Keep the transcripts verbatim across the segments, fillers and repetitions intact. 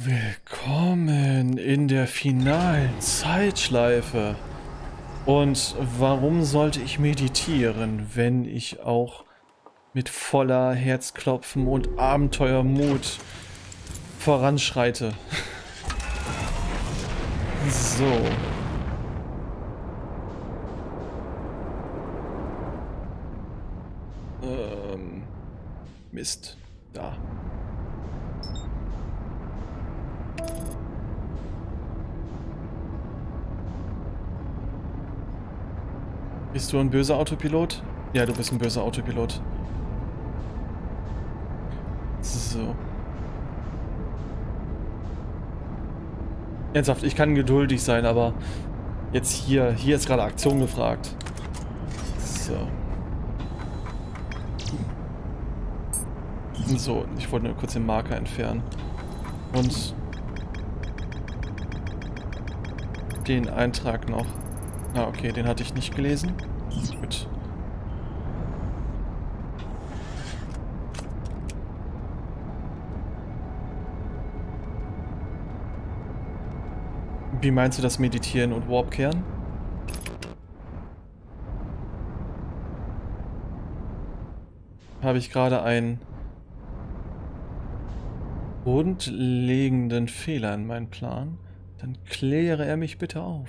Willkommen in der finalen Zeitschleife. Und warum sollte ich meditieren, wenn ich auch mit voller Herzklopfen und Abenteuermut voranschreite? So. Ähm. Mist. Da. Bist du ein böser Autopilot? Ja, du bist ein böser Autopilot. So. Ernsthaft, ich kann geduldig sein, aber jetzt hier, hier ist gerade Aktion gefragt. So. So, ich wollte nur kurz den Marker entfernen. Und den Eintrag noch. Ah, okay, den hatte ich nicht gelesen. Gut. Wie meinst du das Meditieren und Warpkehren? Habe ich gerade einen grundlegenden Fehler in meinem Plan? Dann kläre er mich bitte auf.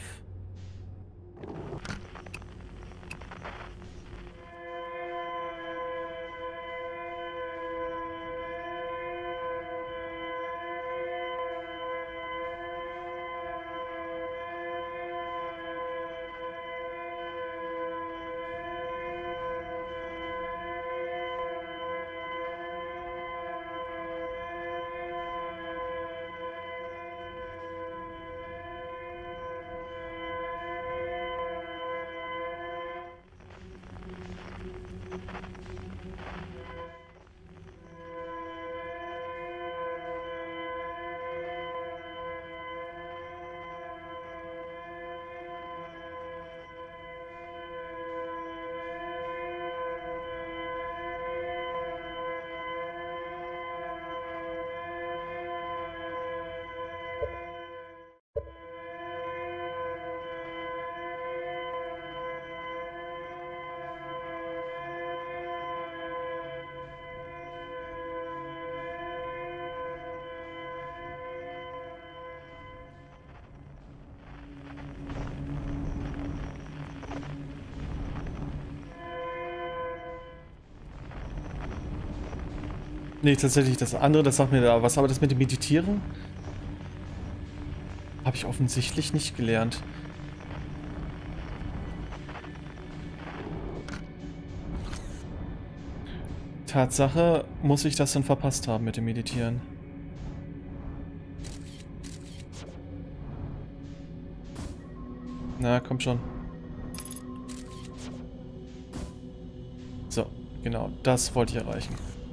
Nee, tatsächlich das andere, das sagt mir da was, aber das mit dem Meditieren habe ich offensichtlich nicht gelernt. Tatsache, muss ich das dann verpasst haben mit dem Meditieren. Na, komm schon. So, genau, das wollte ich erreichen.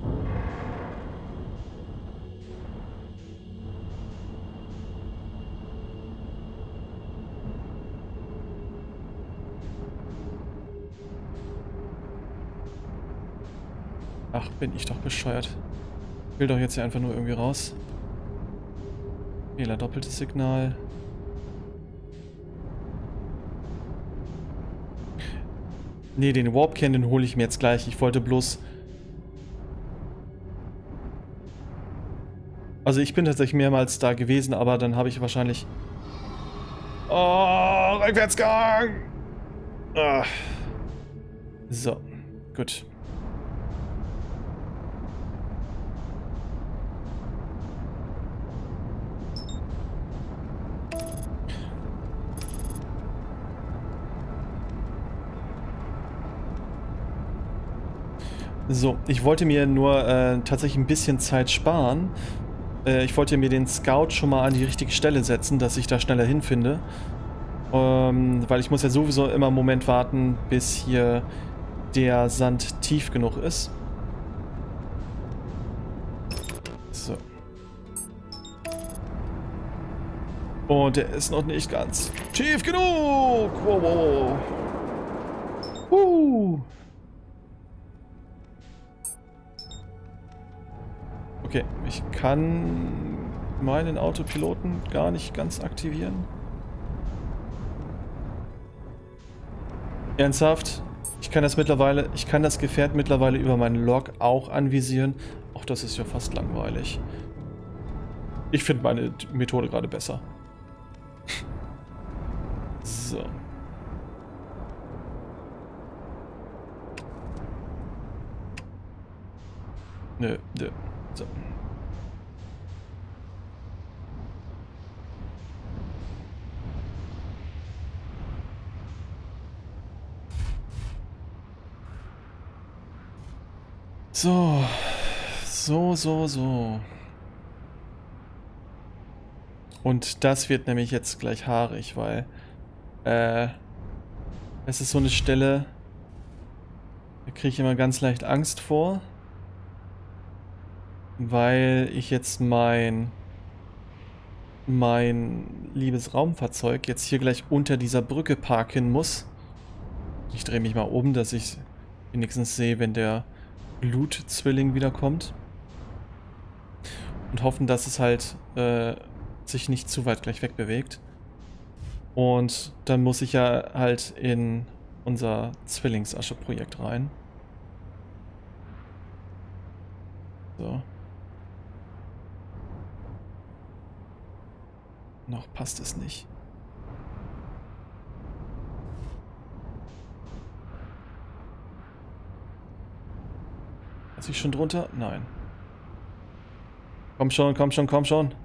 Ach, bin ich doch bescheuert. Ich will doch jetzt hier einfach nur irgendwie raus. Fehler, doppeltes Signal. Nee, den Warpkern, den hole ich mir jetzt gleich. Ich wollte bloß... Also ich bin tatsächlich mehrmals da gewesen, aber dann habe ich wahrscheinlich... Oh, Rückwärtsgang! Ah. So, gut. So, ich wollte mir nur äh, tatsächlich ein bisschen Zeit sparen. Äh, ich wollte mir den Scout schon mal an die richtige Stelle setzen, dass ich da schneller hinfinde. Ähm, weil ich muss ja sowieso immer einen Moment warten, bis hier der Sand tief genug ist. So. Und der ist noch nicht ganz tief genug. Wow, wow, wow. Uh. Okay, ich kann meinen Autopiloten gar nicht ganz aktivieren? Ernsthaft? Ich kann das mittlerweile, ich kann das Gefährt mittlerweile über meinen Log auch anvisieren. Auch das ist ja fast langweilig. Ich finde meine Methode gerade besser. So. Nö, nö. So. So. So, so, so. Und das wird nämlich jetzt gleich haarig, weil äh, es ist so eine Stelle, da kriege ich immer ganz leicht Angst vor, weil ich jetzt mein mein liebes Raumfahrzeug jetzt hier gleich unter dieser Brücke parken muss. Ich drehe mich mal um, dass ich wenigstens sehe, wenn der Blutzwilling wiederkommt. Und hoffen, dass es halt äh, sich nicht zu weit gleich wegbewegt. Und dann muss ich ja halt in unser Zwillingsasche-Projekt rein. So. Noch passt es nicht. Ist ich schon drunter? Nein. Komm schon, komm schon, komm schon.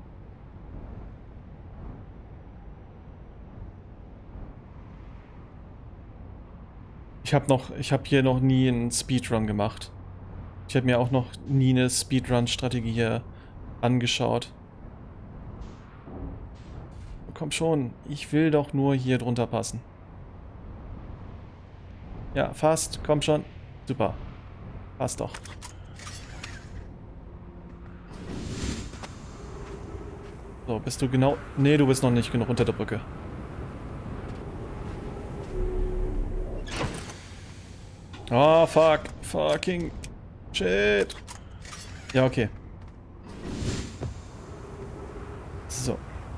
Ich habe noch, ich habe hier noch nie einen Speedrun gemacht. Ich habe mir auch noch nie eine Speedrun-Strategie hier angeschaut. Komm schon, ich will doch nur hier drunter passen. Ja, fast, komm schon. Super. Passt doch. So, bist du genau... Nee, du bist noch nicht genug unter der Brücke. Oh, fuck. Fucking shit. Ja, okay. So.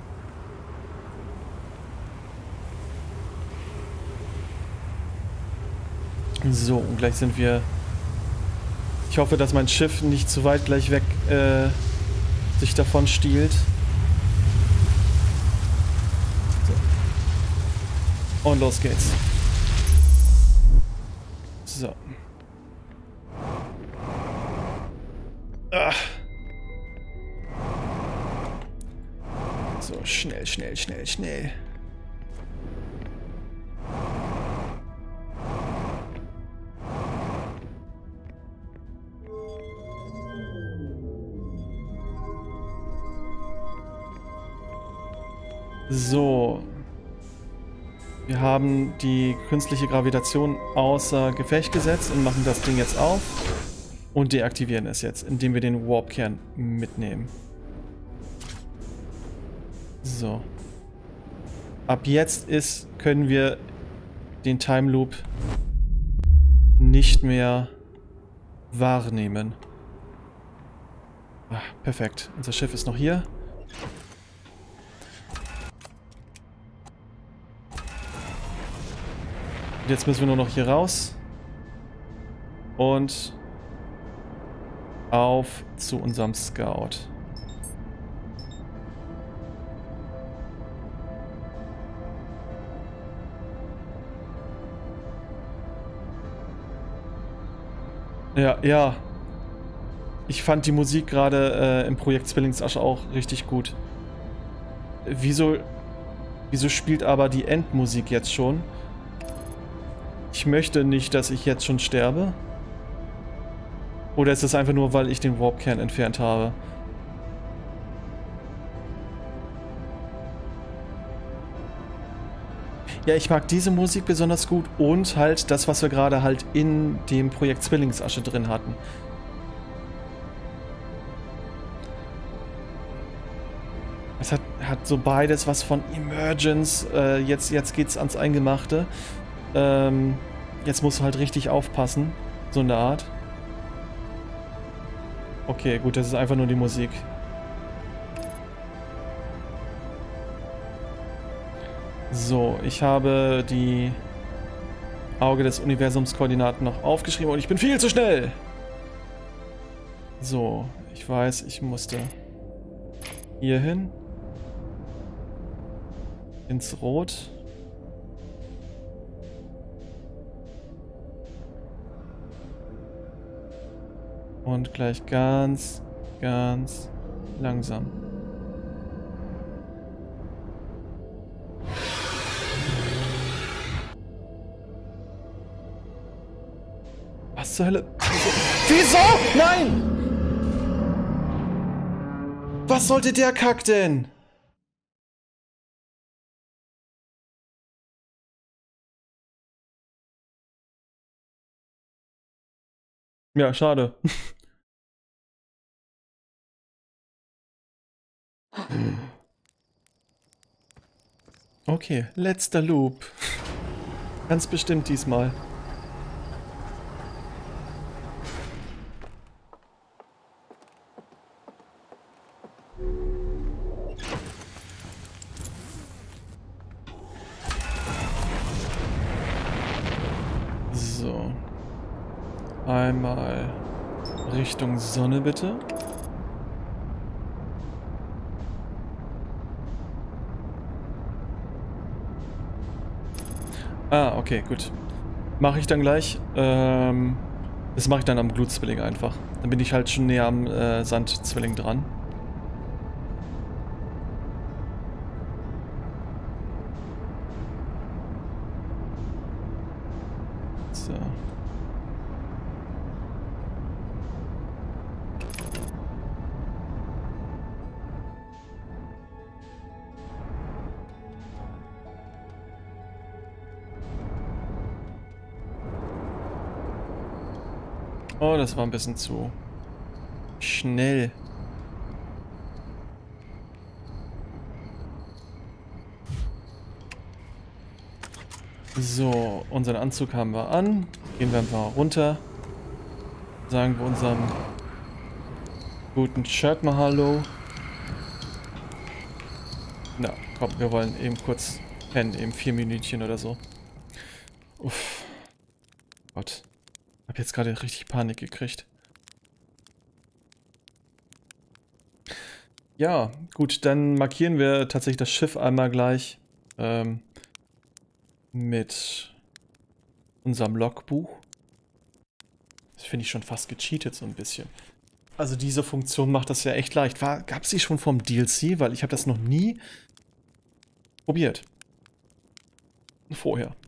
So, und gleich sind wir... Ich hoffe, dass mein Schiff nicht zu weit gleich weg äh, sich davon stiehlt. So. Und los geht's. So. Ach. So, schnell, schnell, schnell, schnell. So. Wir haben die künstliche Gravitation außer Gefecht gesetzt und machen das Ding jetzt auf und deaktivieren es jetzt, indem wir den Warp-Kern mitnehmen. So. Ab jetzt ist, können wir den Time Loop nicht mehr wahrnehmen. Ah, perfekt. Unser Schiff ist noch hier. Jetzt müssen wir nur noch hier raus und auf zu unserem Scout. Ja, ja. Ich fand die Musik gerade äh, im Projekt Zwillingsasche auch richtig gut. Wieso, wieso spielt aber die Endmusik jetzt schon? Ich möchte nicht, dass ich jetzt schon sterbe. Oder ist es einfach nur, weil ich den Warp-Kern entfernt habe? Ja, ich mag diese Musik besonders gut und halt das, was wir gerade halt in dem Projekt Zwillingsasche drin hatten. Es hat, hat so beides was von Emergence. Äh, jetzt, jetzt geht's ans Eingemachte. Ähm, jetzt musst du halt richtig aufpassen. So eine Art. Okay, gut, das ist einfach nur die Musik. So, ich habe die Auge des Universums Koordinaten noch aufgeschrieben und ich bin viel zu schnell. So, ich weiß, ich musste hier hin. Ins Rot. Und gleich ganz, ganz langsam. Was zur Hölle? Wieso? Nein! Was sollte der Kack denn? Ja, schade. Okay, letzter Loop. Ganz bestimmt diesmal. So. Einmal Richtung Sonne, bitte. Ah, okay, gut. Mache ich dann gleich. Ähm, das mache ich dann am Blutzwilling einfach. Dann bin ich halt schon näher am äh, Sandzwilling dran. So. Oh, das war ein bisschen zu schnell. So, unseren Anzug haben wir an. Gehen wir einfach runter. Sagen wir unserem guten Shirt mal Hallo. Na, komm, wir wollen eben kurz pennen, eben vier Minütchen oder so. Uff. Gott. Hab jetzt gerade richtig Panik gekriegt. Ja, gut, dann markieren wir tatsächlich das Schiff einmal gleich ähm, mit unserem Logbuch. Das finde ich schon fast gecheatet so ein bisschen. Also diese Funktion macht das ja echt leicht. Gab es die schon vom D L C? Weil ich habe das noch nie probiert. Vorher.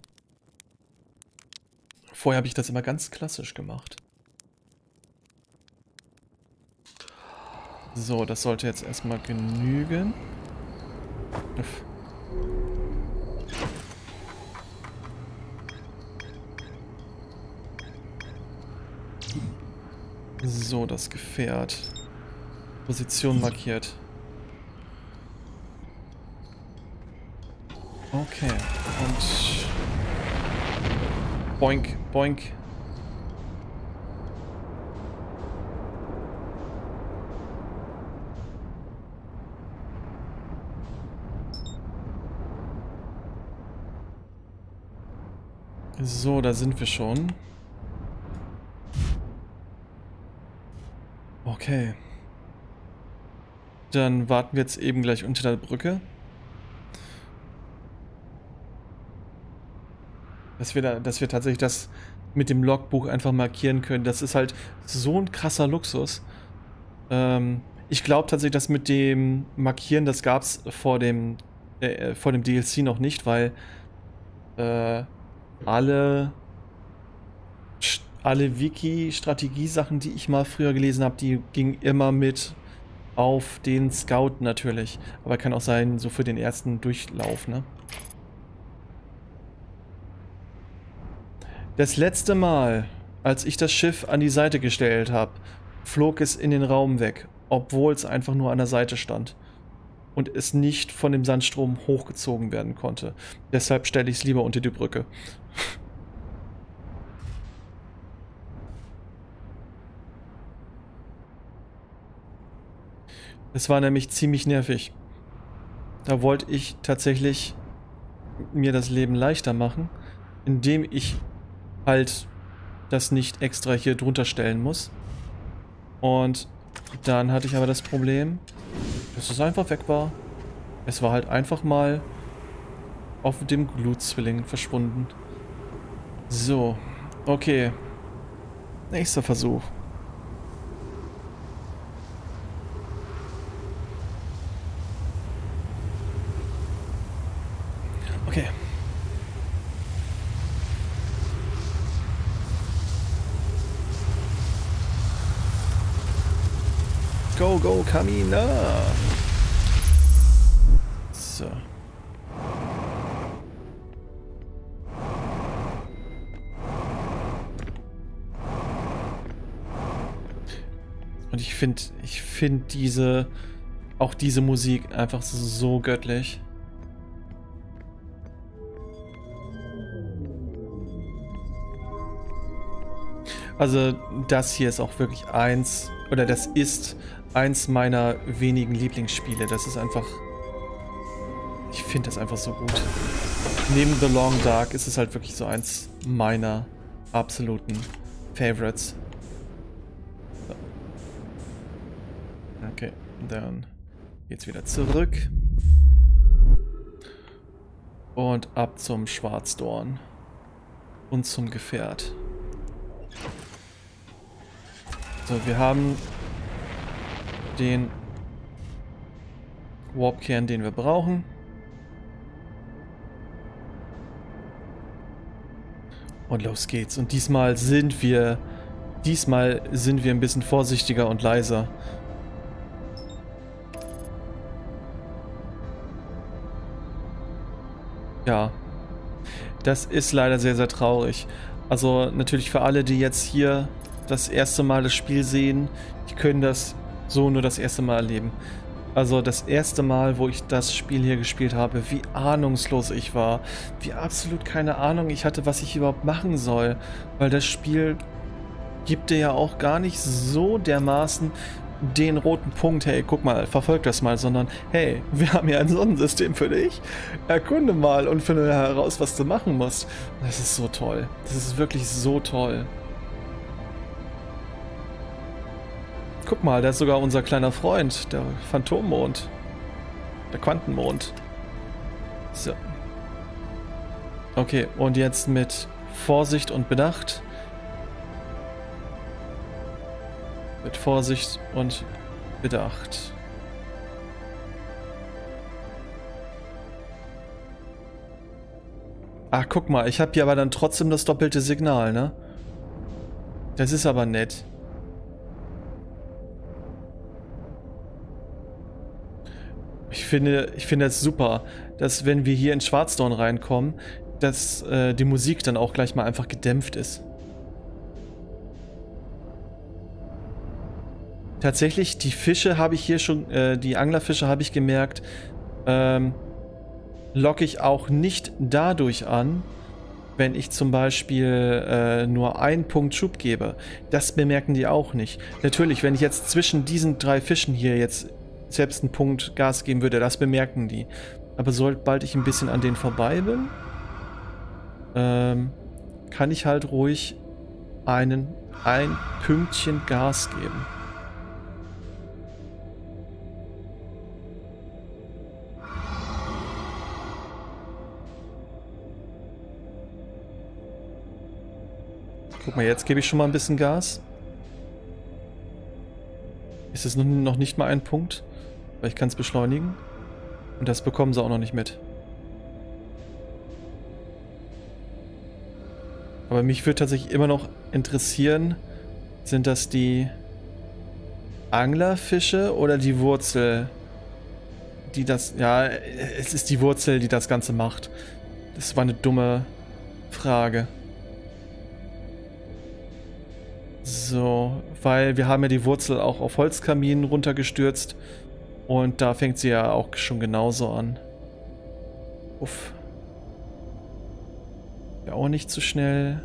Vorher habe ich das immer ganz klassisch gemacht. So, das sollte jetzt erstmal genügen. Uff. So, das Gefährt. Position markiert. Okay, und boink, boink. So, da sind wir schon. Okay. Dann warten wir jetzt eben gleich unter der Brücke. Dass wir, da, dass wir tatsächlich das mit dem Logbuch einfach markieren können. Das ist halt so ein krasser Luxus. Ähm, ich glaube tatsächlich, dass mit dem Markieren, das gab es vor dem, äh, vor dem D L C noch nicht, weil äh, alle, alle Wiki-Strategie-Sachen, die ich mal früher gelesen habe, die gingen immer mit auf den Scout natürlich. Aber kann auch sein, so für den ersten Durchlauf, ne? Das letzte Mal, als ich das Schiff an die Seite gestellt habe, flog es in den Raum weg, obwohl es einfach nur an der Seite stand und es nicht von dem Sandstrom hochgezogen werden konnte. Deshalb stelle ich es lieber unter die Brücke. Es war nämlich ziemlich nervig. Da wollte ich tatsächlich mir das Leben leichter machen, indem ich halt das nicht extra hier drunter stellen muss. Und dann hatte ich aber das Problem, dass es einfach weg war. Es war halt einfach mal auf dem Glutzwilling verschwunden. So, okay. Nächster Versuch. Okay. Go, go, Kamina! So. Und ich finde, ich finde diese, auch diese Musik einfach so göttlich. Also das hier ist auch wirklich eins, oder das ist eins meiner wenigen Lieblingsspiele. Das ist einfach, ich finde das einfach so gut. Neben The Long Dark ist es halt wirklich so eins meiner absoluten Favorites. Okay, dann geht's wieder zurück. Und ab zum Schwarzdorn. Und zum Gefährt. So, wir haben den Warpkern, den wir brauchen. Und los geht's. Und diesmal sind wir, diesmal sind wir ein bisschen vorsichtiger und leiser. Ja, das ist leider sehr, sehr traurig. Also natürlich für alle, die jetzt hier das erste Mal das Spiel sehen, die können das so nur das erste Mal erleben. Also das erste Mal, wo ich das Spiel hier gespielt habe, wie ahnungslos ich war, wie absolut keine Ahnung ich hatte, was ich überhaupt machen soll, weil das Spiel gibt dir ja auch gar nicht so dermaßen den roten Punkt, hey, guck mal, verfolg das mal, sondern hey, wir haben hier ein Sonnensystem für dich, erkunde mal und finde heraus, was du machen musst. Das ist so toll, das ist wirklich so toll. Guck mal, da ist sogar unser kleiner Freund, der Phantommond. Der Quantenmond. So. Okay, und jetzt mit Vorsicht und Bedacht. Mit Vorsicht und Bedacht. Ach, guck mal, ich habe hier aber dann trotzdem das doppelte Signal, ne? Das ist aber nett. Ich finde, ich finde es super, dass wenn wir hier in Schwarzdorn reinkommen, dass äh, die Musik dann auch gleich mal einfach gedämpft ist. Tatsächlich, die Fische habe ich hier schon, äh, die Anglerfische habe ich gemerkt, ähm, locke ich auch nicht dadurch an, wenn ich zum Beispiel äh, nur einen Punkt Schub gebe. Das bemerken die auch nicht. Natürlich, wenn ich jetzt zwischen diesen drei Fischen hier jetzt selbst einen Punkt Gas geben würde, das bemerken die. Aber sobald ich ein bisschen an denen vorbei bin, ähm, kann ich halt ruhig einen, ein Pünktchen Gas geben. Guck mal, jetzt gebe ich schon mal ein bisschen Gas. Ist es noch nicht mal ein Punkt? Weil ich kann es beschleunigen. Und das bekommen sie auch noch nicht mit. Aber mich würde tatsächlich immer noch interessieren, sind das die Anglerfische oder die Wurzel, die das... Ja, es ist die Wurzel, die das Ganze macht. Das war eine dumme Frage. So, weil wir haben ja die Wurzel auch auf Holzkaminen runtergestürzt und da fängt sie ja auch schon genauso an. Uff. Ja, auch nicht zu schnell.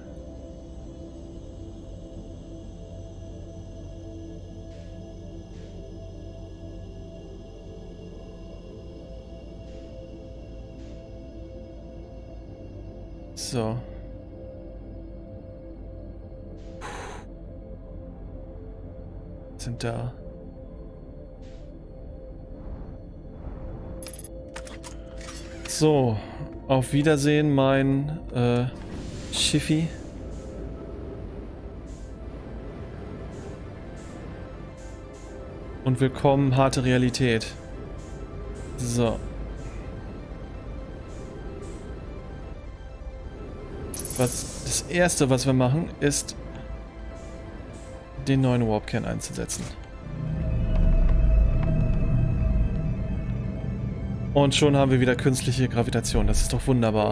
So. Sind da. So. Auf Wiedersehen, mein äh, Schiffi. Und willkommen, harte Realität. So. Was, das erste, was wir machen, ist den neuen Warpkern einzusetzen. Und schon haben wir wieder künstliche Gravitation. Das ist doch wunderbar.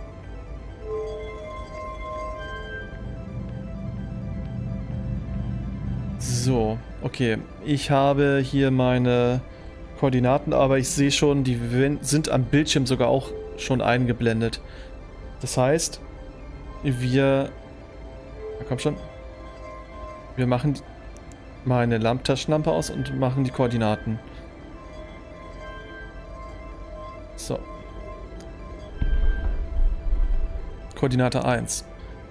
So, okay. Ich habe hier meine Koordinaten, aber ich sehe schon, die sind am Bildschirm sogar auch schon eingeblendet. Das heißt, wir... Na komm schon. Wir machen mal eine Lamp Taschenlampe aus und machen die Koordinaten. So. Koordinate eins.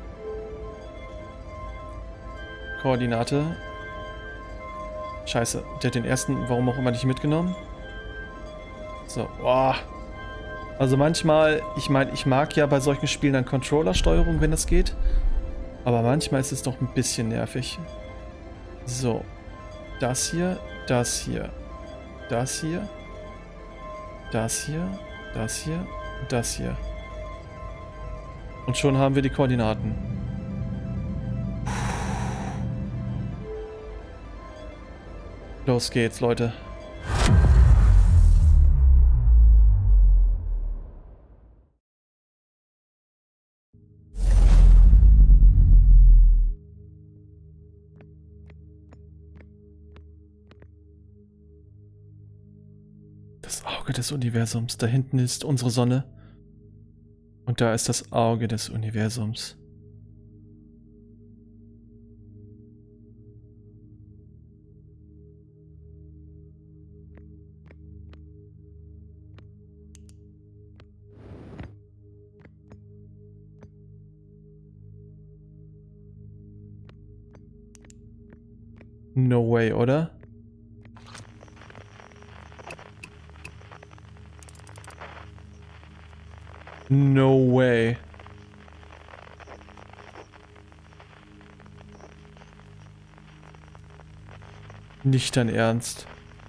Koordinate... Scheiße, der hat den ersten, warum auch immer, nicht mitgenommen. So, boah. Also manchmal, ich meine, ich mag ja bei solchen Spielen dann Controller-Steuerung, wenn das geht. Aber manchmal ist es doch ein bisschen nervig. So. Das hier, das hier, das hier, das hier, das hier, das hier. Und schon haben wir die Koordinaten. Los geht's, Leute. Das Auge des Universums. Da hinten ist unsere Sonne. Und da ist das Auge des Universums. No way, oder? No way. Nicht dein Ernst.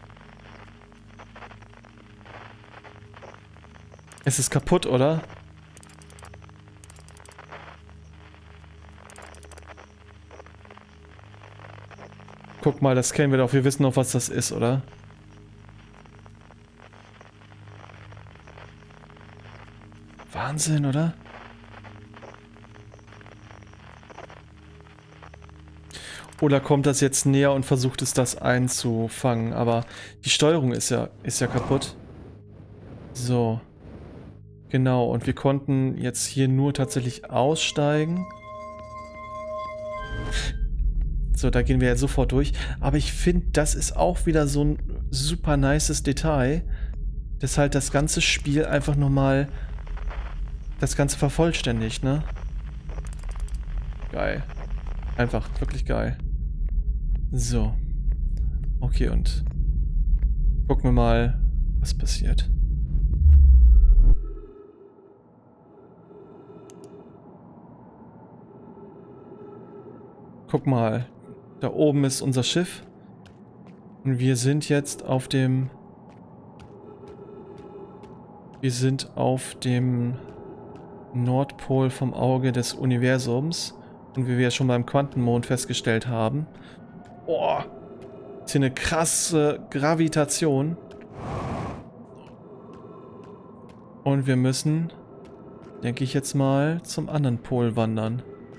Es ist kaputt, oder? Guck mal, das kennen wir doch. Wir wissen doch, was das ist, oder? Wahnsinn, oder? Oder kommt das jetzt näher und versucht es, das einzufangen? Aber die Steuerung ist ja, ist ja kaputt. So. Genau, und wir konnten jetzt hier nur tatsächlich aussteigen. So, da gehen wir jetzt sofort durch. Aber ich finde, das ist auch wieder so ein super nices Detail, dass halt das ganze Spiel einfach nochmal das Ganze vervollständigt, ne? Geil. Einfach, wirklich geil. So. Okay, und gucken wir mal, was passiert. Guck mal. Da oben ist unser Schiff. Und wir sind jetzt auf dem... Wir sind auf dem Nordpol vom Auge des Universums. Und wie wir ja schon beim Quantenmond festgestellt haben. Boah. Ist hier eine krasse Gravitation. Und wir müssen, denke ich jetzt mal, zum anderen Pol wandern.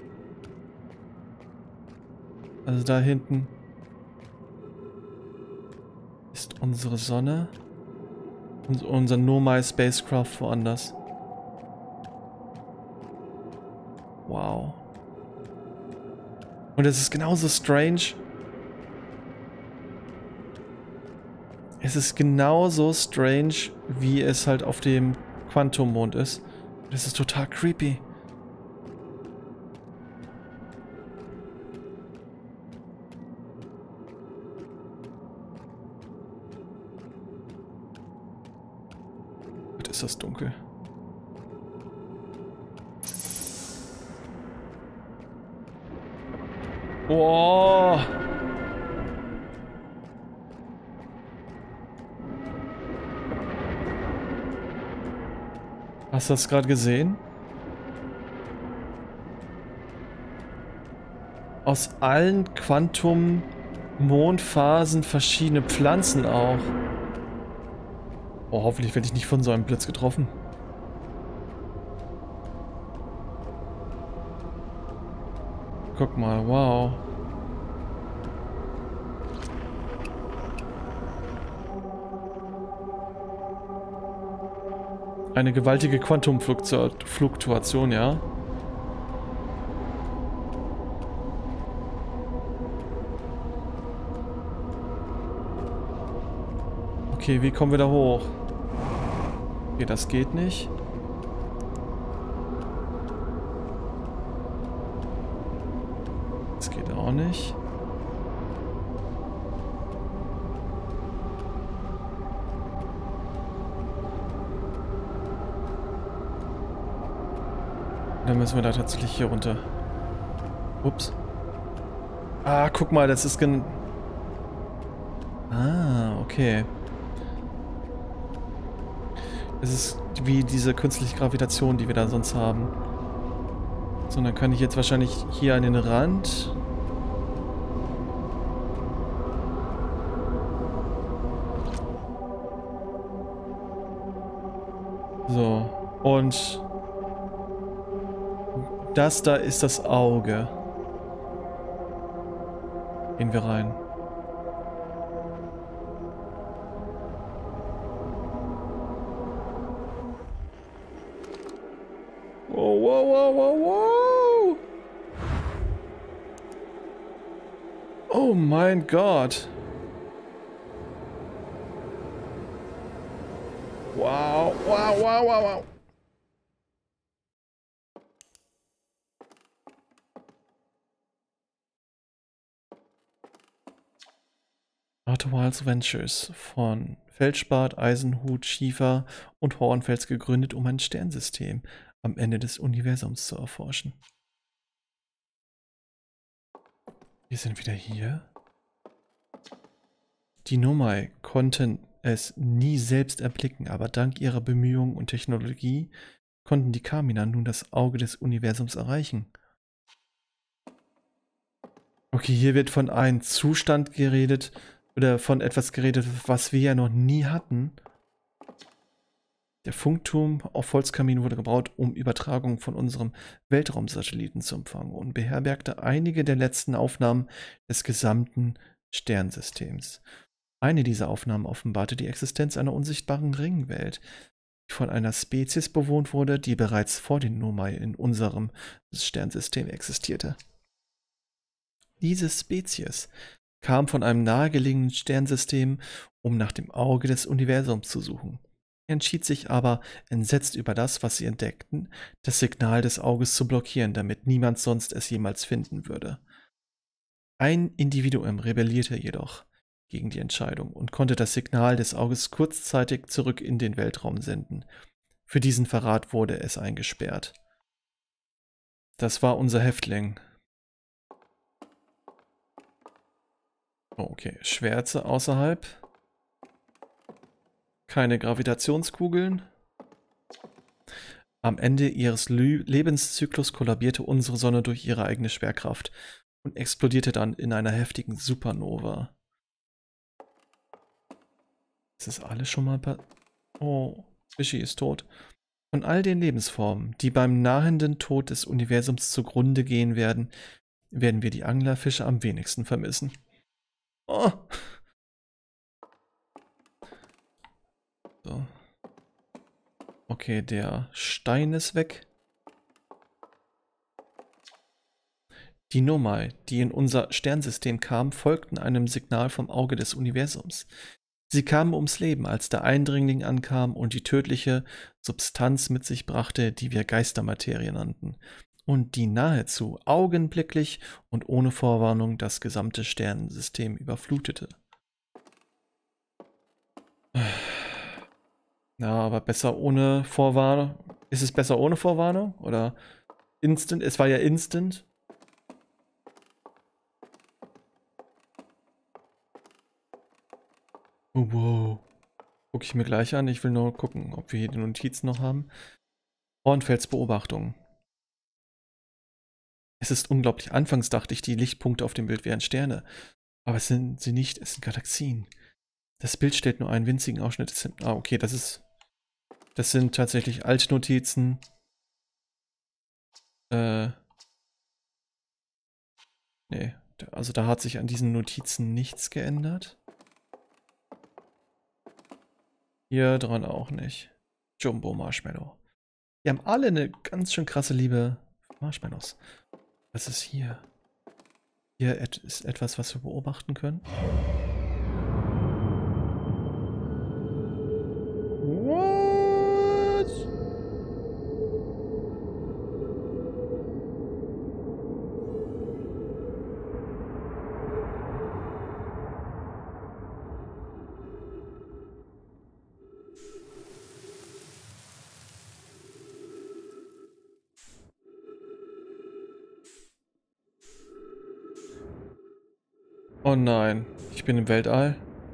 Also da hinten ist unsere Sonne und unser Nomai Spacecraft woanders. Wow. Und es ist genauso strange. Es ist genauso strange, wie es halt auf dem Quantummond ist. Das ist total creepy. Gott, ist das dunkel. Boah. Hast du das gerade gesehen? Aus allen Quantum-Mondphasen verschiedene Pflanzen auch. Oh, hoffentlich werde ich nicht von so einem Blitz getroffen. Guck mal, wow. Eine gewaltige Quantumfluktuation, ja. Okay, wie kommen wir da hoch? Okay, das geht nicht. Das geht auch nicht. Dann müssen wir da tatsächlich hier runter. Ups. Ah, guck mal, das ist gen... Ah, okay. Es ist wie diese künstliche Gravitation, die wir da sonst haben. So, dann kann ich jetzt wahrscheinlich hier an den Rand. So, und das da ist das Auge. Gehen wir rein. Wow, wow, wow, wow, wow. Oh mein Gott. Wow, wow, wow, wow, wow. Outer Wilds Ventures von Feldspat, Eisenhut, Schiefer und Hornfels gegründet, um ein Sternsystem am Ende des Universums zu erforschen. Wir sind wieder hier. Die Nomai konnten es nie selbst erblicken, aber dank ihrer Bemühungen und Technologie konnten die Kamina nun das Auge des Universums erreichen. Okay, hier wird von einem Zustand geredet, oder von etwas geredet, was wir ja noch nie hatten. Der Funkturm auf Holzkamin wurde gebaut, um Übertragungen von unserem Weltraumsatelliten zu empfangen und beherbergte einige der letzten Aufnahmen des gesamten Sternsystems. Eine dieser Aufnahmen offenbarte die Existenz einer unsichtbaren Ringwelt, die von einer Spezies bewohnt wurde, die bereits vor den Nomai in unserem Sternsystem existierte. Diese Spezies kam von einem nahegelegenen Sternsystem, um nach dem Auge des Universums zu suchen. Er entschied sich aber, entsetzt über das, was sie entdeckten, das Signal des Auges zu blockieren, damit niemand sonst es jemals finden würde. Ein Individuum rebellierte jedoch gegen die Entscheidung und konnte das Signal des Auges kurzzeitig zurück in den Weltraum senden. Für diesen Verrat wurde es eingesperrt. Das war unser Häftling. Okay, Schwärze außerhalb. Keine Gravitationskugeln. Am Ende ihres Lü- Lebenszyklus kollabierte unsere Sonne durch ihre eigene Schwerkraft und explodierte dann in einer heftigen Supernova. Ist das alles schon mal passiert? Oh, Fischi ist tot. Von all den Lebensformen, die beim nahenden Tod des Universums zugrunde gehen werden, werden wir die Anglerfische am wenigsten vermissen. Oh. So. Okay, der Stein ist weg. Die Nomai, die in unser Sternsystem kamen, folgten einem Signal vom Auge des Universums. Sie kamen ums Leben, als der Eindringling ankam und die tödliche Substanz mit sich brachte, die wir Geistermaterie nannten, und die nahezu augenblicklich und ohne Vorwarnung das gesamte Sternensystem überflutete. Ja, aber besser ohne Vorwarnung. Ist es besser ohne Vorwarnung? Oder Instant? Es war ja Instant. Oh, wow. Gucke ich mir gleich an. Ich will nur gucken, ob wir hier die Notizen noch haben. Hornfelds Beobachtung. Es ist unglaublich. Anfangs dachte ich, die Lichtpunkte auf dem Bild wären Sterne. Aber es sind sie nicht. Es sind Galaxien. Das Bild stellt nur einen winzigen Ausschnitt des... Ah, okay, das ist... Das sind tatsächlich Altnotizen. Äh... Nee, also da hat sich an diesen Notizen nichts geändert. Hier dran auch nicht. Jumbo Marshmallow. Die haben alle eine ganz schön krasse Liebe für Marshmallows. Was ist hier? Hier ist etwas, was wir beobachten können. What? Oh nein, ich bin im Weltall.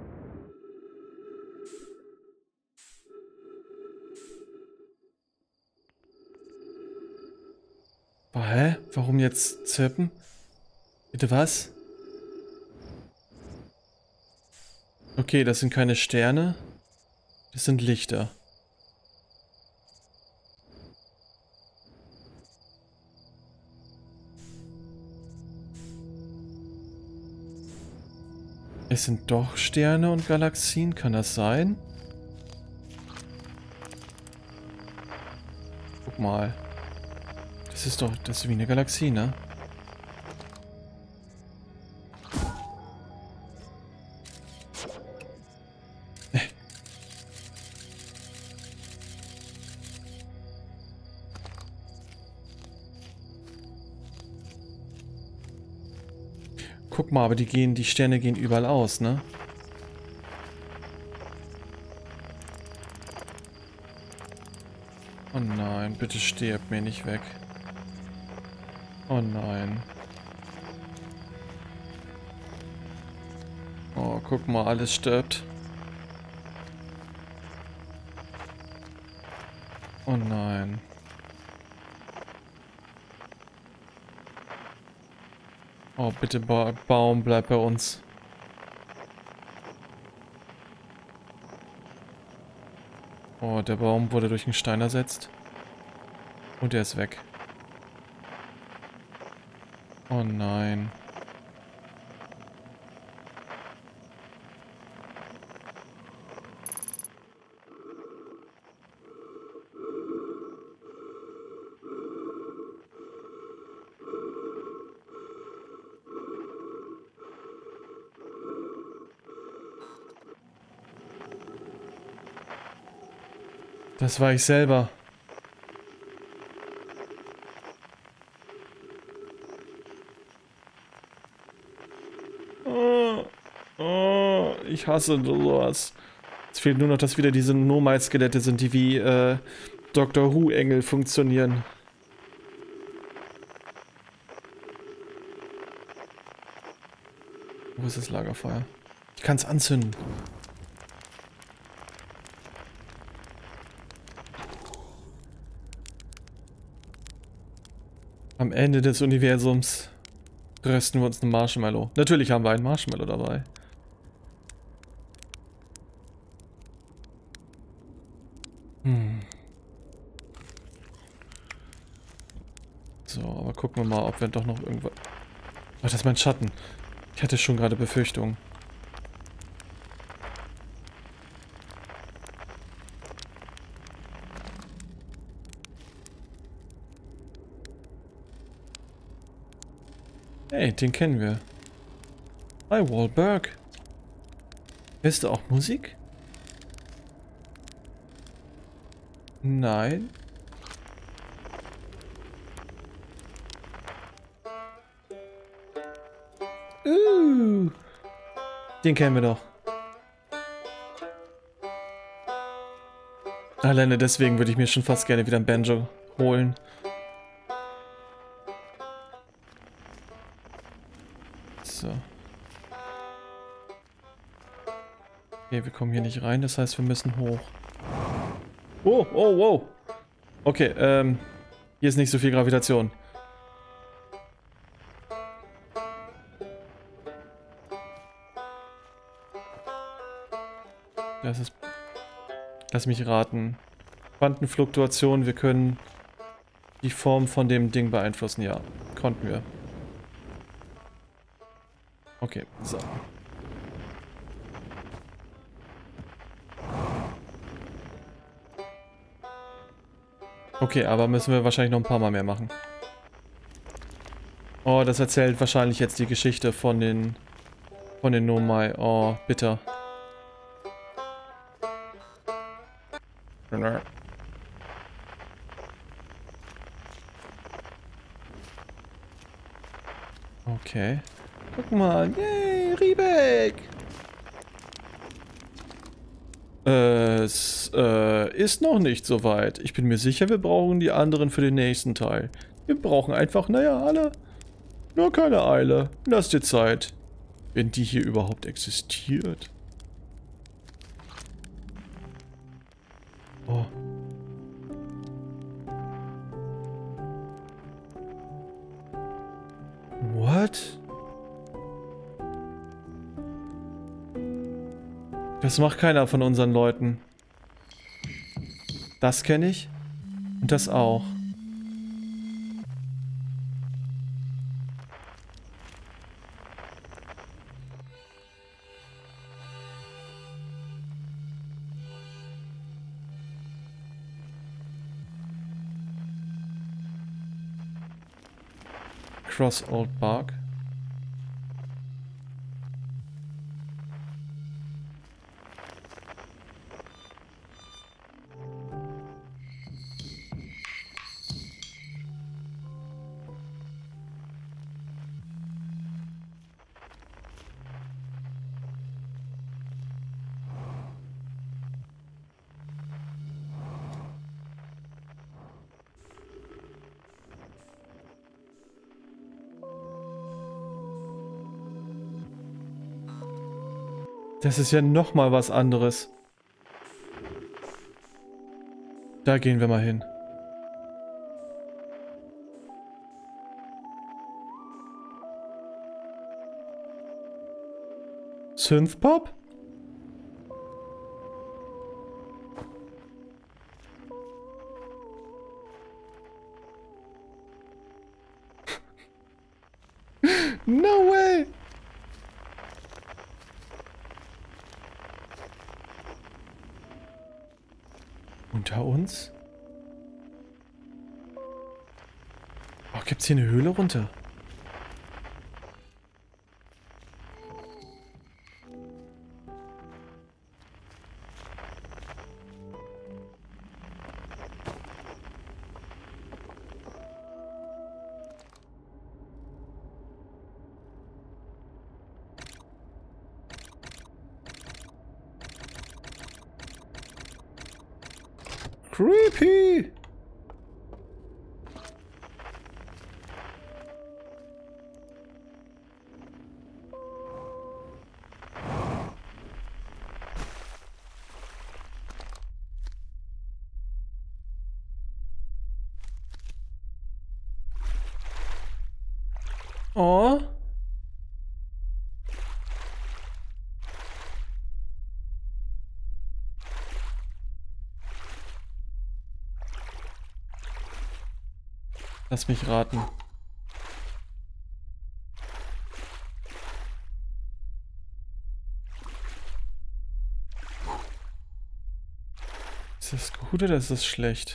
Oh, hä? Warum jetzt zirpen? Bitte was? Okay, das sind keine Sterne. Das sind Lichter. Es sind doch Sterne und Galaxien, kann das sein? Guck mal. Das ist doch, das ist wie eine Galaxie, ne? Guck mal, aber die gehen, die Sterne gehen überall aus, ne? Oh nein, bitte stirb mir nicht weg. Oh nein. Oh, guck mal, alles stirbt. Oh nein. Oh, bitte ba Baum, bleib bei uns. Oh, der Baum wurde durch einen Stein ersetzt. Und er ist weg. Oh nein. Das war ich selber. Oh, oh, ich hasse sowas. Es fehlt nur noch, dass wieder diese Nomai-Skelette sind, die wie äh, Doctor Who-Engel funktionieren. Wo ist das Lagerfeuer? Ich kann es anzünden. Am Ende des Universums rösten wir uns einen Marshmallow. Natürlich haben wir einen Marshmallow dabei. Hm. So, aber gucken wir mal, ob wir doch noch irgendwas... Ach, das ist mein Schatten. Ich hatte schon gerade Befürchtungen. Hey, den kennen wir. Hi, Wahlberg. Hörst du auch Musik? Nein. Uh, den kennen wir doch. Alleine deswegen würde ich mir schon fast gerne wieder ein Banjo holen. So. Okay, wir kommen hier nicht rein, das heißt, wir müssen hoch. Oh, oh, wow. Okay, ähm, hier ist nicht so viel Gravitation. Das ist... Lass mich raten. Quantenfluktuation, wir können die Form von dem Ding beeinflussen. Ja, konnten wir. Okay, so. Okay, aber müssen wir wahrscheinlich noch ein paar Mal mehr machen. Oh, das erzählt wahrscheinlich jetzt die Geschichte von den... von den Nomai. Oh, bitter. Okay. Guck mal. Yay, Riebeck! Äh, es äh, ist noch nicht so weit. Ich bin mir sicher, wir brauchen die anderen für den nächsten Teil. Wir brauchen einfach, naja, alle. Nur keine Eile. Lass dir Zeit. Wenn die hier überhaupt existiert. Oh. What? Das macht keiner von unseren Leuten. Das kenne ich. Und das auch. Cross Old Bark. Das ist ja noch mal was anderes. Da gehen wir mal hin. Synthpop? No way! Unter uns? Oh, gibt's hier eine Höhle runter? Creepy! Oh. Lass mich raten. Ist das gut oder ist das schlecht?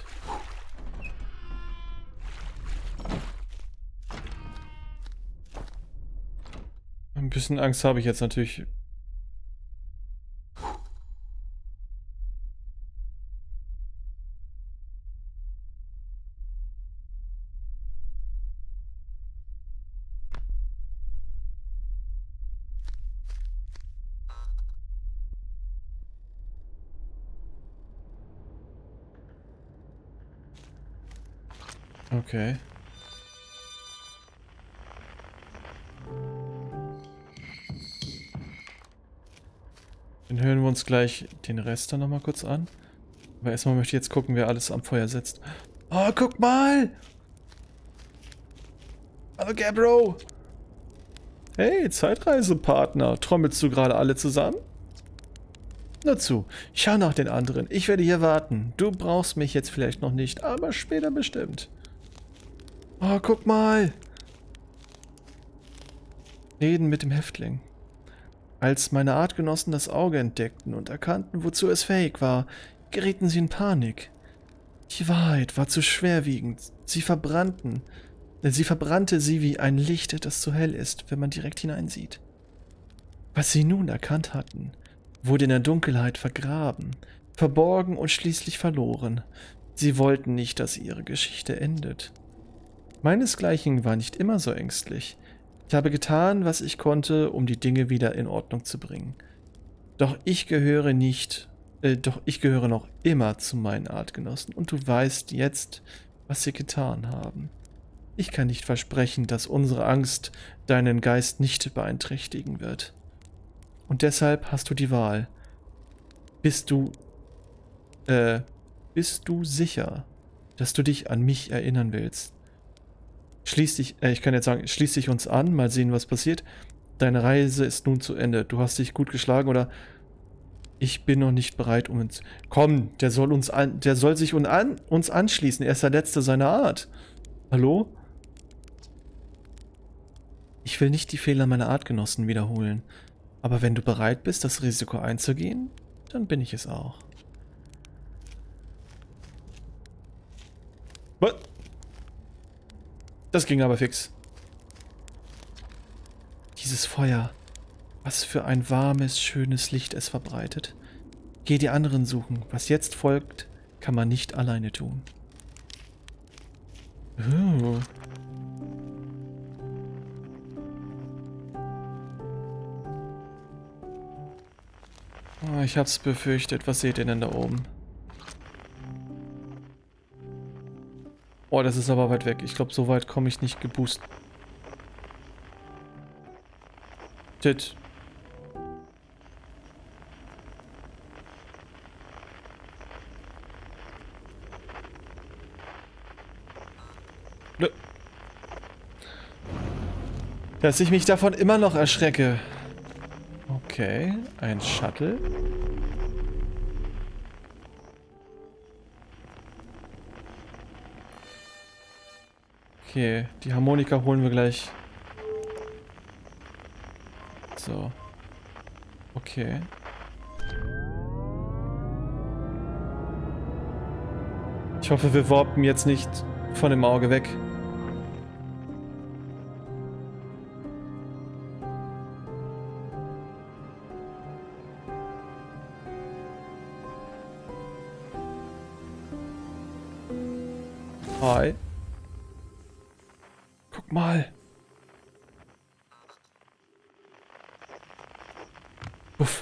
Ein bisschen Angst habe ich jetzt natürlich. Okay. Dann hören wir uns gleich den Rest dann nochmal kurz an. Aber erstmal möchte ich jetzt gucken, wer alles am Feuer sitzt. Oh, guck mal! Hallo, Gabbro! Hey, Zeitreisepartner. Trommelst du gerade alle zusammen? Nur zu. Schau nach den anderen. Ich werde hier warten. Du brauchst mich jetzt vielleicht noch nicht, aber später bestimmt. Oh, guck mal! Reden mit dem Häftling. Als meine Artgenossen das Auge entdeckten und erkannten, wozu es fähig war, gerieten sie in Panik. Die Wahrheit war zu schwerwiegend. Sie verbrannten. Sie verbrannte sie wie ein Licht, das zu hell ist, wenn man direkt hineinsieht. Was sie nun erkannt hatten, wurde in der Dunkelheit vergraben, verborgen und schließlich verloren. Sie wollten nicht, dass ihre Geschichte endet. Meinesgleichen war nicht immer so ängstlich. Ich habe getan, was ich konnte, um die Dinge wieder in Ordnung zu bringen. Doch ich gehöre nicht, äh, doch ich gehöre noch immer zu meinen Artgenossen und du weißt jetzt, was sie getan haben. Ich kann nicht versprechen, dass unsere Angst deinen Geist nicht beeinträchtigen wird. Und deshalb hast du die Wahl. Bist du, äh, bist du sicher, dass du dich an mich erinnern willst? Schließ dich, äh, ich kann jetzt sagen, schließ dich uns an, mal sehen, was passiert. Deine Reise ist nun zu Ende. Du hast dich gut geschlagen oder ich bin noch nicht bereit, um uns... Komm, der soll uns an, der soll sich un an, uns anschließen. Er ist der Letzte seiner Art. Hallo? Ich will nicht die Fehler meiner Artgenossen wiederholen. Aber wenn du bereit bist, das Risiko einzugehen, dann bin ich es auch. Was? Das ging aber fix. Dieses Feuer. Was für ein warmes, schönes Licht es verbreitet. Geh die anderen suchen. Was jetzt folgt, kann man nicht alleine tun. Oh. Oh, ich hab's befürchtet. Was seht ihr denn da oben? Oh, das ist aber weit weg. Ich glaube, so weit komme ich nicht geboostet. Tit. Dass ich mich davon immer noch erschrecke. Okay, ein Shuttle. Okay, die Harmonika holen wir gleich. So. Okay. Ich hoffe, wir warpen jetzt nicht von dem Auge weg. Hi. Guck mal. Uff.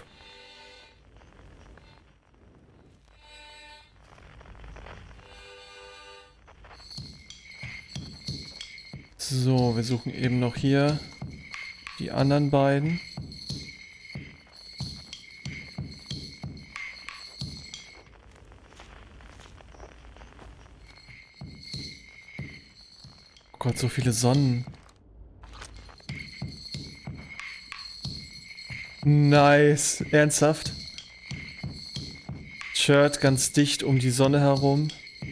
So, wir suchen eben noch hier die anderen beiden. Oh Gott, so viele Sonnen. Nice. Ernsthaft? Shirt ganz dicht um die Sonne herum.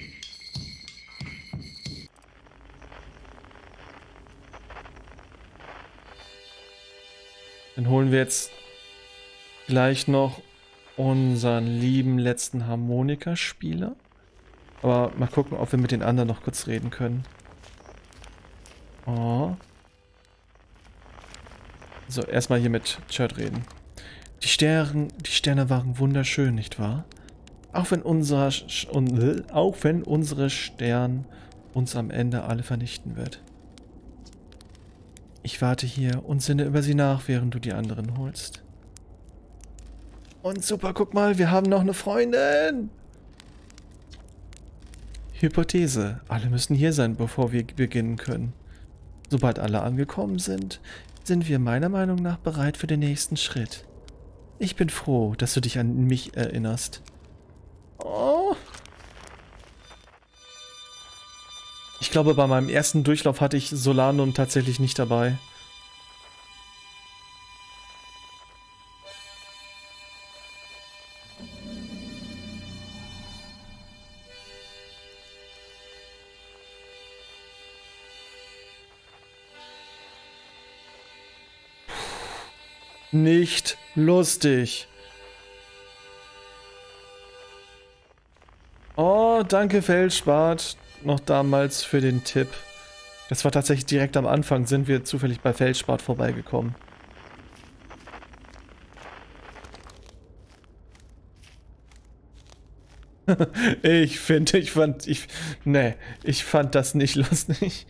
Dann holen wir jetzt gleich noch unseren lieben letzten Harmonikaspieler. Aber mal gucken, ob wir mit den anderen noch kurz reden können. Oh. So, erstmal hier mit Shirt reden. Die Sterne, die Sterne waren wunderschön, nicht wahr? Auch wenn unser Sch und, auch wenn unsere Stern uns am Ende alle vernichten wird. Ich warte hier und sinne über sie nach, während du die anderen holst. Und super, guck mal, wir haben noch eine Freundin! Hypothese. Alle müssen hier sein, bevor wir beginnen können. Sobald alle angekommen sind, sind wir meiner Meinung nach bereit für den nächsten Schritt. Ich bin froh, dass du dich an mich erinnerst. Oh. Ich glaube, bei meinem ersten Durchlauf hatte ich Solanum tatsächlich nicht dabei. Nicht lustig. Oh, danke Feldspat noch damals für den Tipp. Das war tatsächlich direkt am Anfang, sind wir zufällig bei Feldspat vorbeigekommen. ich finde, ich fand, ich, nee, ich fand das nicht lustig.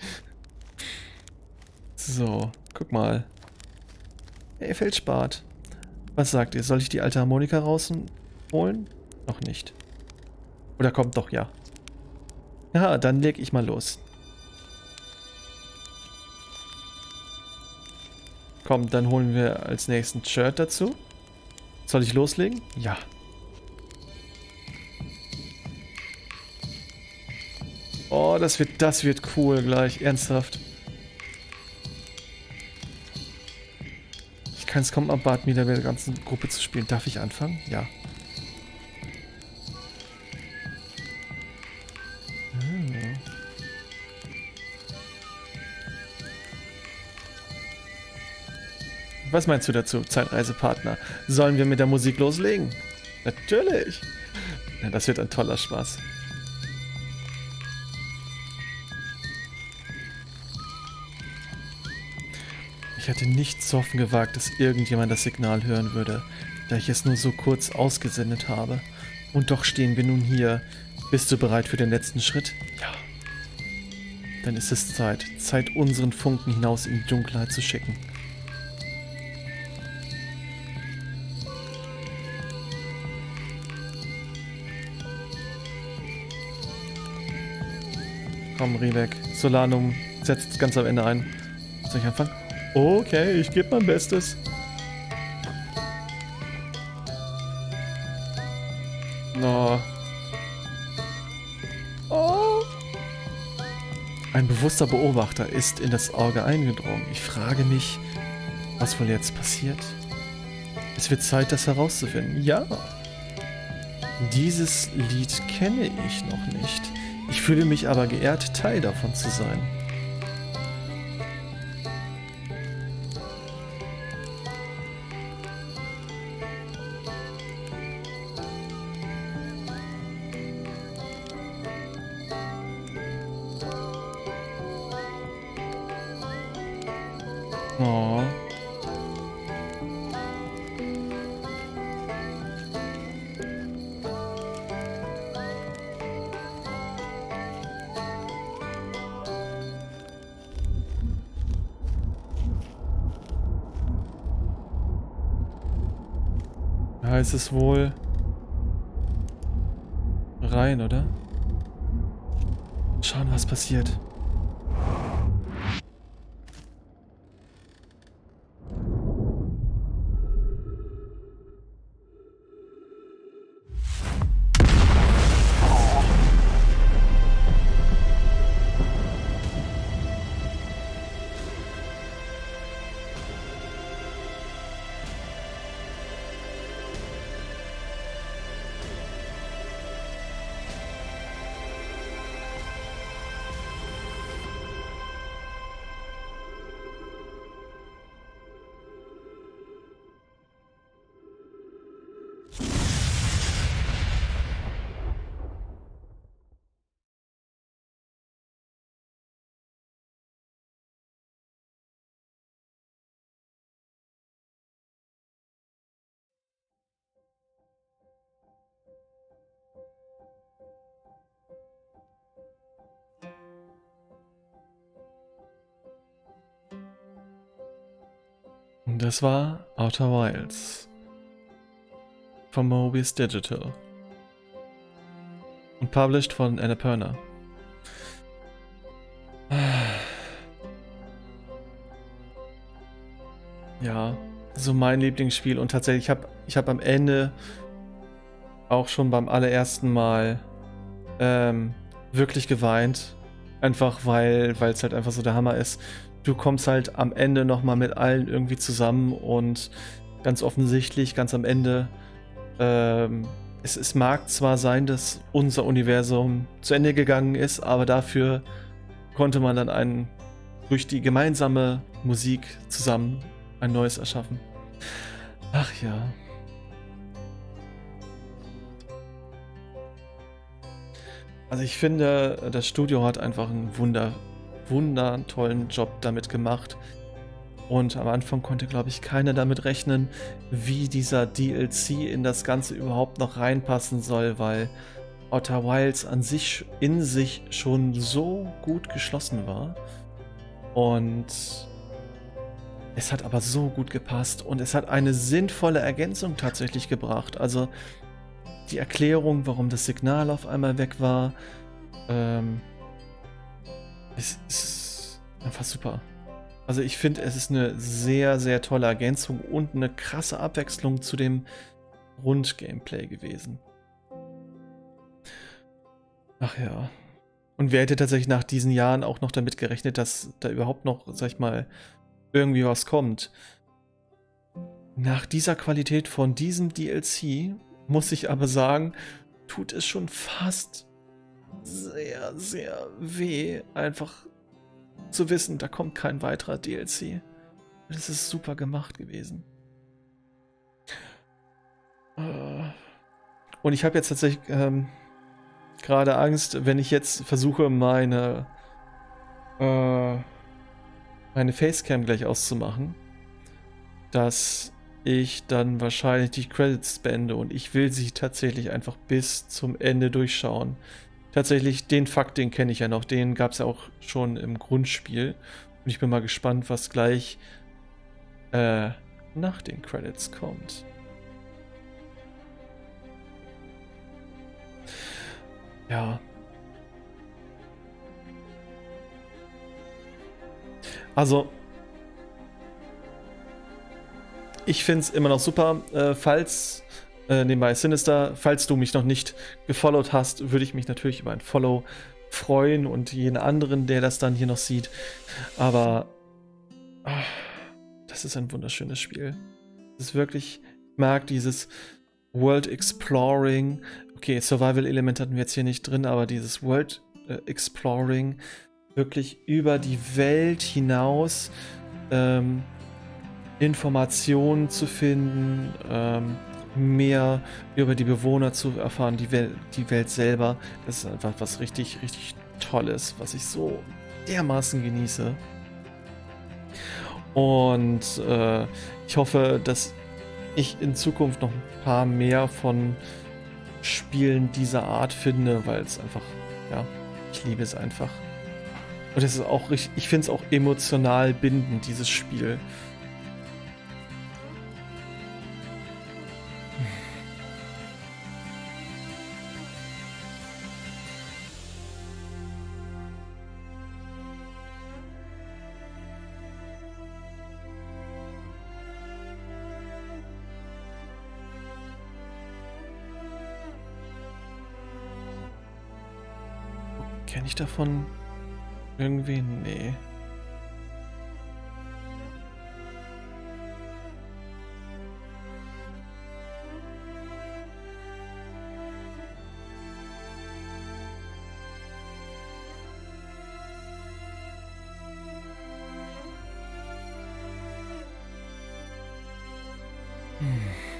So, guck mal. Hey, Feldspat. Was sagt ihr? Soll ich die alte Harmonika rausholen? Noch nicht. Oder kommt doch, ja. Ja, dann leg ich mal los. Komm, dann holen wir als nächsten Shirt dazu. Soll ich loslegen? Ja. Oh, das wird, das wird cool gleich. Ernsthaft. Ich kann es kaum abwarten, wieder mit der ganzen Gruppe zu spielen. Darf ich anfangen? Ja. Hm. Was meinst du dazu, Zeitreisepartner? Sollen wir mit der Musik loslegen? Natürlich. Ja, das wird ein toller Spaß. Ich hatte nicht zu hoffen gewagt, dass irgendjemand das Signal hören würde, da ich es nur so kurz ausgesendet habe. Und doch stehen wir nun hier. Bist du bereit für den letzten Schritt? Ja. Dann ist es Zeit. Zeit, unseren Funken hinaus in die Dunkelheit zu schicken. Komm, Rivek. Solanum setzt ganz am Ende ein. Soll ich anfangen? Okay, ich gebe mein Bestes. No. Oh. Ein bewusster Beobachter ist in das Auge eingedrungen. Ich frage mich, was wohl jetzt passiert? Es wird Zeit, das herauszufinden. Ja. Dieses Lied kenne ich noch nicht. Ich fühle mich aber geehrt, Teil davon zu sein. Oh. Heißt es wohl rein, oder? Schauen, was passiert. Und das war Outer Wilds von Mobius Digital und published von Annapurna. Ja, so mein Lieblingsspiel und tatsächlich, ich habe ich hab am Ende auch schon beim allerersten Mal ähm, wirklich geweint. Einfach weil weil es halt einfach so der Hammer ist. Du kommst halt am Ende nochmal mit allen irgendwie zusammen und ganz offensichtlich, ganz am Ende, ähm, es, es mag zwar sein, dass unser Universum zu Ende gegangen ist, aber dafür konnte man dann ein, durch die gemeinsame Musik zusammen ein neues erschaffen. Ach ja. Also ich finde, das Studio hat einfach einen wunder, wunder tollen Job damit gemacht. Und am Anfang konnte, glaube ich, keiner damit rechnen, wie dieser D L C in das Ganze überhaupt noch reinpassen soll, weil Outer Wilds an sich in sich schon so gut geschlossen war. Und es hat aber so gut gepasst und es hat eine sinnvolle Ergänzung tatsächlich gebracht. Also die Erklärung, warum das Signal auf einmal weg war, ähm, ist, ist einfach super. Also ich finde, es ist eine sehr, sehr tolle Ergänzung und eine krasse Abwechslung zu dem Rund-Gameplay gewesen. Ach ja. Und wer hätte tatsächlich nach diesen Jahren auch noch damit gerechnet, dass da überhaupt noch, sag ich mal, irgendwie was kommt? Nach dieser Qualität von diesem D L C muss ich aber sagen, tut es schon fast sehr, sehr weh, einfach zu wissen, da kommt kein weiterer D L C. Das ist super gemacht gewesen. Und ich habe jetzt tatsächlich ähm, gerade Angst, wenn ich jetzt versuche, meine äh, meine Facecam gleich auszumachen, dass ich dann wahrscheinlich die Credits beende und ich will sie tatsächlich einfach bis zum Ende durchschauen. Tatsächlich, den Fakt, den kenne ich ja noch, den gab es ja auch schon im Grundspiel. Und ich bin mal gespannt, was gleich äh, nach den Credits kommt. Ja. Also, ich finde es immer noch super, äh, falls, äh, nebenbei Sinister, falls du mich noch nicht gefollowt hast, würde ich mich natürlich über ein Follow freuen und jeden anderen, der das dann hier noch sieht. Aber ach, das ist ein wunderschönes Spiel. Es ist wirklich, ich mag dieses World Exploring. Okay, Survival Element hatten wir jetzt hier nicht drin, aber dieses World äh, Exploring wirklich über die Welt hinaus ähm, Informationen zu finden, ähm, mehr über die Bewohner zu erfahren, die Welt, die Welt selber. Das ist einfach was richtig, richtig Tolles, was ich so dermaßen genieße. Und äh, ich hoffe, dass ich in Zukunft noch ein paar mehr von Spielen dieser Art finde, weil es einfach, ja, ich liebe es einfach. Und es ist auch richtig, ich finde es auch emotional bindend, dieses Spiel. Kenne ich davon irgendwie? Nee. Hm.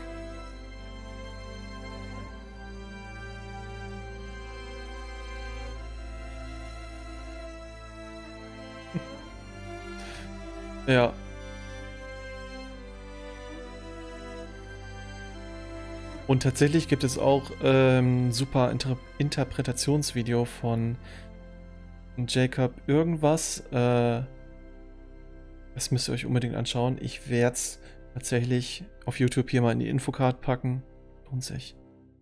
Ja. Und tatsächlich gibt es auch ähm, super Inter Interpretationsvideo von Jacob irgendwas. Äh, das müsst ihr euch unbedingt anschauen. Ich werde es tatsächlich auf YouTube hier mal in die Infocard packen. Lohnt sich.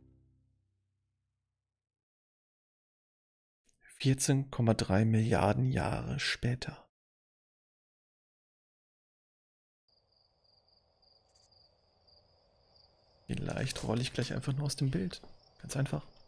vierzehn Komma drei Milliarden Jahre später. Vielleicht rolle ich gleich einfach nur aus dem Bild. Ganz einfach.